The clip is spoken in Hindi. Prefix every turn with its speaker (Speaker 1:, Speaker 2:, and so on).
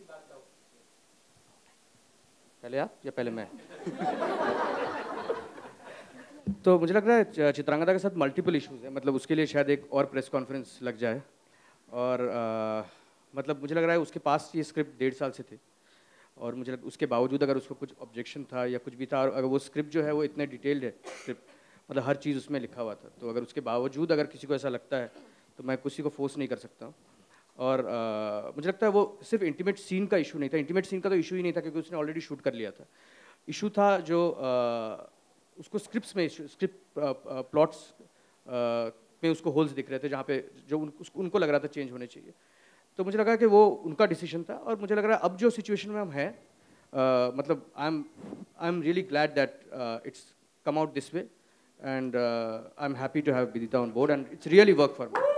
Speaker 1: पहले आप या पहले मैं? तो मुझे लग रहा है चित्रांगदा के साथ मल्टीपल इश्यूज हैं, मतलब उसके लिए शायद एक और प्रेस कॉन्फ्रेंस लग जाए। और मतलब मुझे लग रहा है उसके पास ये स्क्रिप्ट 1.5 साल से थे, और मुझे उसके बावजूद अगर उसको कुछ ऑब्जेक्शन था या कुछ भी था, और अगर वो स्क्रिप्ट जो है वो इतने डिटेल्ड है स्क्रिप्ट, मतलब हर चीज़ उसमें लिखा हुआ था, तो अगर उसके बावजूद अगर किसी को ऐसा लगता है तो मैं किसी को फोर्स नहीं कर सकता हूँ। और मुझे लगता है वो सिर्फ इंटीमेट सीन का इशू नहीं था, इंटीमेट सीन का तो इशू ही नहीं था क्योंकि उसने ऑलरेडी शूट कर लिया था। इशू था जो उसको स्क्रिप्ट्स में, स्क्रिप्ट प्लॉट्स में उसको होल्स दिख रहे थे जहाँ पे जो उनको लग रहा था चेंज होने चाहिए। तो मुझे लगा कि वो उनका डिसीजन था, और मुझे लग रहा है अब जो सिचुएशन में हम हैं, मतलब I am really glad that it's come out this way, and I'm happy to have Vidita on board, and it's really worked for me.